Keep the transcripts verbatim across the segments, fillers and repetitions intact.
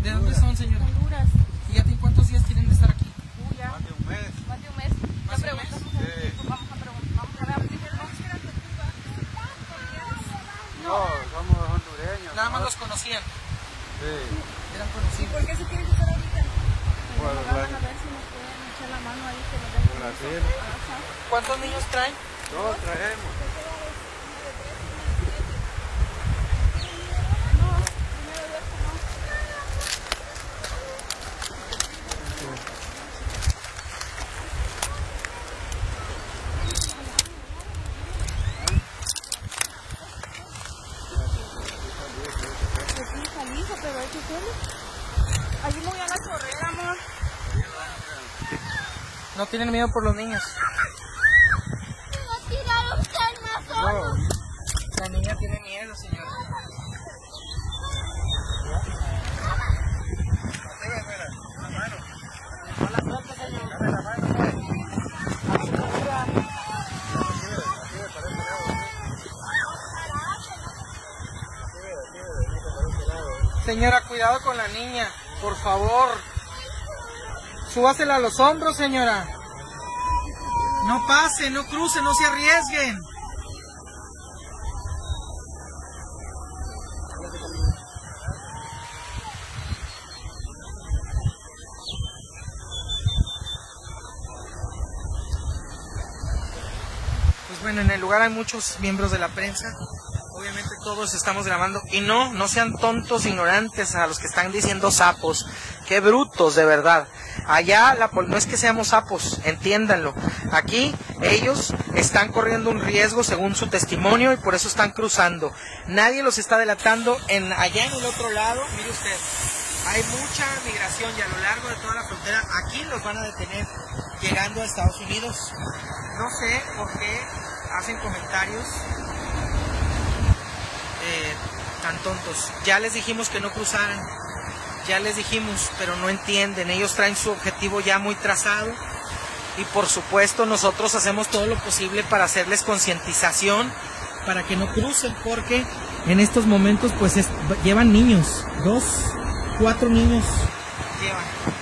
¿De dónde son, señora? Honduras. ¿Y ya tienen cuántos días tienen de estar aquí? Uy, ya. Más de un mes. Más de un mes. ¿Más de un mes? Vamos a ver, vamos a preguntar. Vamos a ver. No, somos hondureños. Nada más ¿no? los conocían. Sí. Eran ¿Y conocidos. por qué se quieren quitar ahorita? Pues, Nos la- van a ver si nos pueden echar la mano ahí, que nos den Por así. Ajá. ¿Cuántos niños traen? Todos traemos. No, primero Dios que no. Pues sí, está liso, pero hay que hacerlo. Allí me voy a la chorrera, amor. No tienen miedo por los niños. No tiraron usted más solo. No. La niña tiene miedo, señora. Señora, cuidado con la niña, por favor. Súbasela a los hombros, señora. No pase, no cruce, no se arriesguen. Pues bueno, en el lugar hay muchos miembros de la prensa. Obviamente todos estamos grabando. Y no, no sean tontos, ignorantes a los que están diciendo sapos. Qué brutos, de verdad. Allá la pol- no es que seamos sapos, entiéndanlo. Aquí ellos están corriendo un riesgo según su testimonio y por eso están cruzando. Nadie los está delatando. En allá en el otro lado, mire usted, hay mucha migración y a lo largo de toda la frontera aquí los van a detener llegando a Estados Unidos. No sé por qué hacen comentarios eh, tan tontos. Ya les dijimos que no cruzaran. Ya les dijimos, pero no entienden. Ellos traen su objetivo ya muy trazado. Y por supuesto nosotros hacemos todo lo posible para hacerles concientización para que no crucen, porque en estos momentos pues es, llevan niños. Dos, cuatro niños llevan.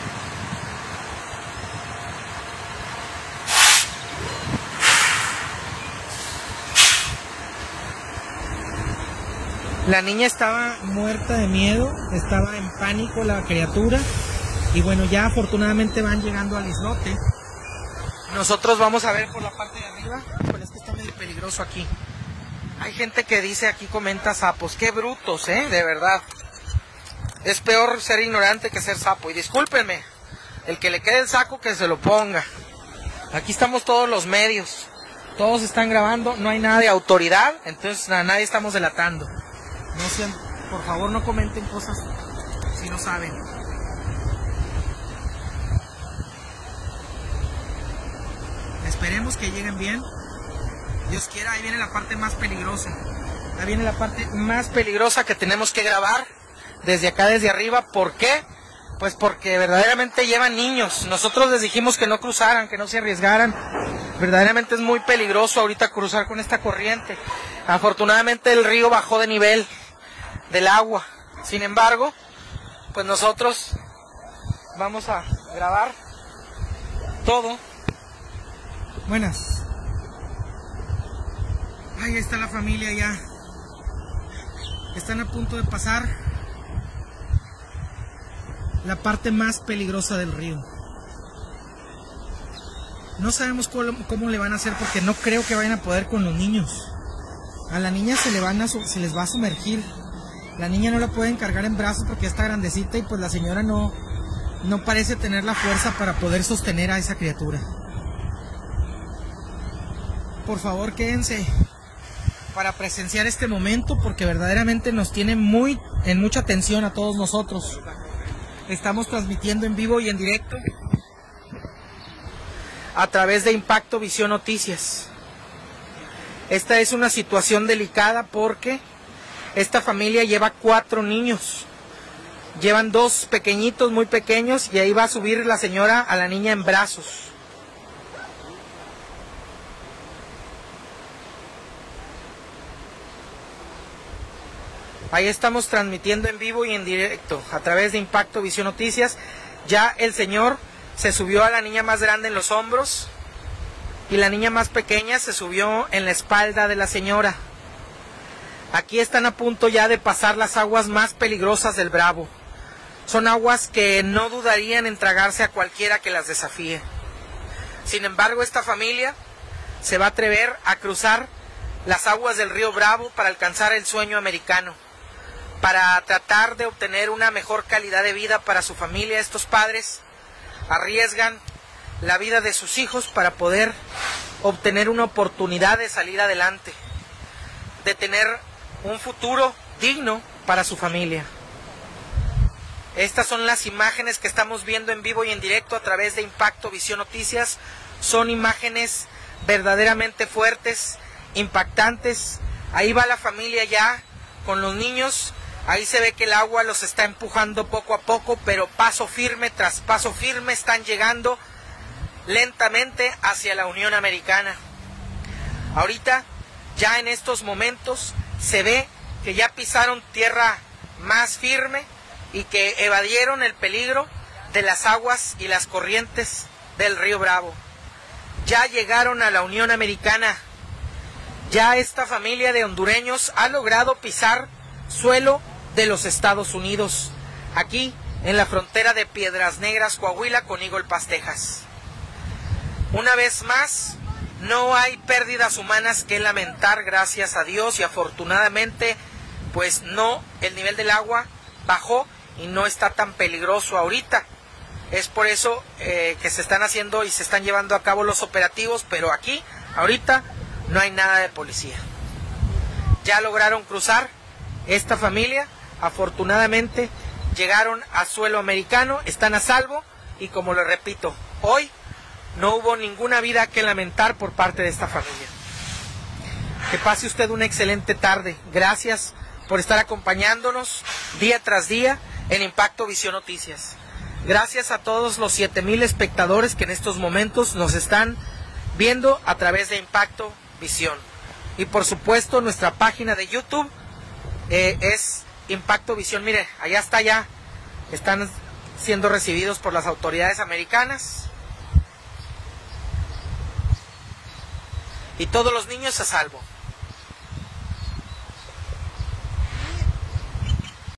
La niña estaba muerta de miedo, estaba en pánico la criatura. Y bueno, ya afortunadamente van llegando al islote. Nosotros vamos a ver por la parte de arriba, pero es que está medio peligroso aquí. Hay gente que dice aquí, comenta sapos. Qué brutos, ¿eh? De verdad. Es peor ser ignorante que ser sapo. Y discúlpenme, el que le quede el saco que se lo ponga. Aquí estamos todos los medios. Todos están grabando, no hay nada de autoridad, entonces a nadie estamos delatando. No sean, por favor, no comenten cosas si no saben. Esperemos que lleguen bien. Dios quiera, ahí viene la parte más peligrosa. Ahí viene la parte más peligrosa que tenemos que grabar desde acá, desde arriba. ¿Por qué? Pues porque verdaderamente llevan niños. Nosotros les dijimos que no cruzaran, que no se arriesgaran. Verdaderamente es muy peligroso ahorita cruzar con esta corriente. Afortunadamente el río bajó de nivel del agua. Sin embargo, pues nosotros vamos a grabar todo. Buenas. Ay, ahí está la familia ya. Están a punto de pasar la parte más peligrosa del río. No sabemos cómo, cómo le van a hacer, porque no creo que vayan a poder con los niños. A la niña se le van a, se les va a sumergir. La niña no la pueden cargar en brazos porque está grandecita y pues la señora no, no parece tener la fuerza para poder sostener a esa criatura. Por favor, quédense para presenciar este momento, porque verdaderamente nos tiene muy en mucha tensión a todos nosotros. Estamos transmitiendo en vivo y en directo a través de Impacto Visión Noticias. Esta es una situación delicada porque esta familia lleva cuatro niños. Llevan dos pequeñitos, muy pequeños, y ahí va a subir la señora a la niña en brazos. Ahí estamos transmitiendo en vivo y en directo a través de Impacto Visión Noticias. Ya el señor se subió a la niña más grande en los hombros y la niña más pequeña se subió en la espalda de la señora. Aquí están a punto ya de pasar las aguas más peligrosas del Bravo. Son aguas que no dudarían en tragarse a cualquiera que las desafíe. Sin embargo, esta familia se va a atrever a cruzar las aguas del río Bravo para alcanzar el sueño americano, para tratar de obtener una mejor calidad de vida para su familia. Estos padres arriesgan la vida de sus hijos para poder obtener una oportunidad de salir adelante, de tener un futuro digno para su familia. Estas son las imágenes que estamos viendo en vivo y en directo a través de Impacto Visión Noticias. Son imágenes verdaderamente fuertes, impactantes. Ahí va la familia ya con los niños. Ahí se ve que el agua los está empujando poco a poco, pero paso firme tras paso firme están llegando lentamente hacia la Unión Americana. Ahorita, ya en estos momentos, se ve que ya pisaron tierra más firme y que evadieron el peligro de las aguas y las corrientes del río Bravo. Ya llegaron a la Unión Americana. Ya esta familia de hondureños ha logrado pisar suelo de los Estados Unidos, aquí en la frontera de Piedras Negras, Coahuila, con Eagle Pass, Texas. Una vez más, no hay pérdidas humanas que lamentar, gracias a Dios, y afortunadamente, pues no, el nivel del agua bajó y no está tan peligroso ahorita. Es por eso eh, que se están haciendo y se están llevando a cabo los operativos, pero aquí, ahorita, no hay nada de policía. Ya lograron cruzar esta familia, afortunadamente llegaron a suelo americano, están a salvo y, como les repito, hoy no hubo ninguna vida que lamentar por parte de esta familia. Que pase usted una excelente tarde. Gracias por estar acompañándonos día tras día en Impacto Visión Noticias. Gracias a todos los siete mil espectadores que en estos momentos nos están viendo a través de Impacto Visión. Y por supuesto nuestra página de YouTube eh, es Impacto Visión. Mire, allá está ya. Están siendo recibidos por las autoridades americanas. Y todos los niños a salvo.